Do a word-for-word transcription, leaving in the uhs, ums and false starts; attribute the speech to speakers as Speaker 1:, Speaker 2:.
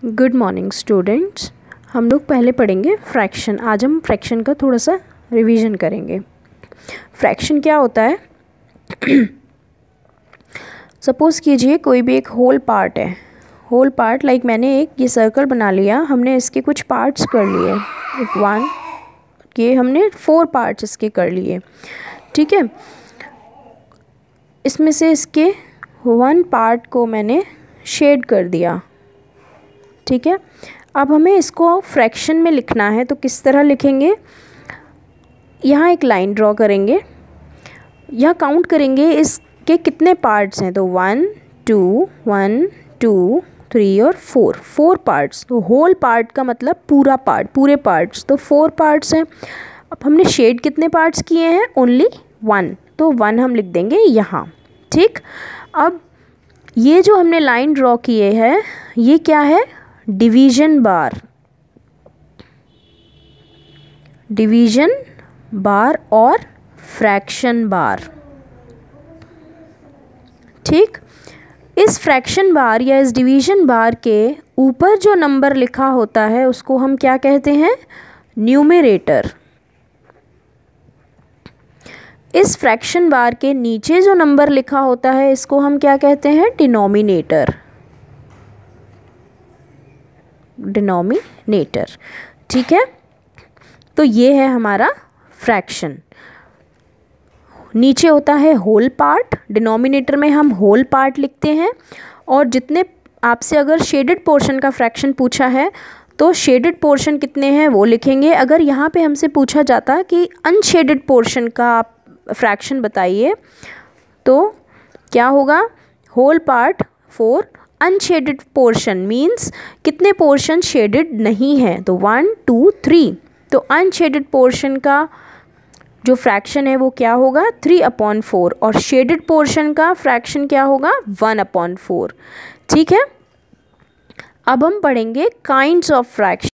Speaker 1: Good morning students. हम लोग पहले पढ़ेंगे फ्रैक्शन। आज हम फ्रैक्शन का थोड़ा सा रिवीजन करेंगे। फ्रैक्शन क्या होता है? सपोज़ कीजिए कोई भी एक होल पार्ट है। होल पार्ट लाइक मैंने एक ये सर्कल बना लिया, हमने इसके कुछ पार्ट्स कर लिए, एक वन के हमने फोर पार्ट्स इसके कर लिए, ठीक है। इसमें से इसके वन पार्ट को मैंने शेड कर दिया, ठीक है। अब हमें इसको फ्रैक्शन में लिखना है, तो किस तरह लिखेंगे? यहाँ एक लाइन ड्रॉ करेंगे, यहाँ काउंट करेंगे इसके कितने पार्ट्स हैं, तो one two one two three और फोर, फोर पार्ट्स। तो होल पार्ट का मतलब पूरा पार्ट, पूरे पार्ट्स, तो फोर पार्ट्स हैं। अब हमने शेड कितने पार्ट्स किए हैं? ओनली वन, तो वन हम लिख देंगे यहाँ, ठीक। अब ये जो हमने लाइन ड्रॉ किए हैं, ये क्या है? डिवीजन बार, डिवीजन बार और फ्रैक्शन बार, ठीक। इस फ्रैक्शन बार या इस डिवीजन बार के ऊपर जो नंबर लिखा होता है उसको हम क्या कहते हैं? न्यूमरेटर। इस फ्रैक्शन बार के नीचे जो नंबर लिखा होता है इसको हम क्या कहते हैं? डिनोमिनेटर, डिनोमिनेटर, ठीक है। तो ये है हमारा फ्रैक्शन। नीचे होता है होल पार्ट, डिनोमिनेटर में हम होल पार्ट लिखते हैं, और जितने आपसे अगर शेडेड पोर्शन का फ्रैक्शन पूछा है तो शेडेड पोर्शन कितने हैं वो लिखेंगे। अगर यहाँ पे हमसे पूछा जाता कि अनशेडेड पोर्शन का आप फ्रैक्शन बताइए, तो क्या होगा? Whole part four, unshaded portion means कितने पोर्शन शेडेड नहीं है, तो वन टू थ्री। तो अनशेडेड पोर्शन का जो फ्रैक्शन है वो क्या होगा? थ्री अपॉन फोर, और शेडेड पोर्शन का फ्रैक्शन क्या होगा? वन अपॉन फोर, ठीक है। अब हम पढ़ेंगे काइंड्स ऑफ फ्रैक्शन।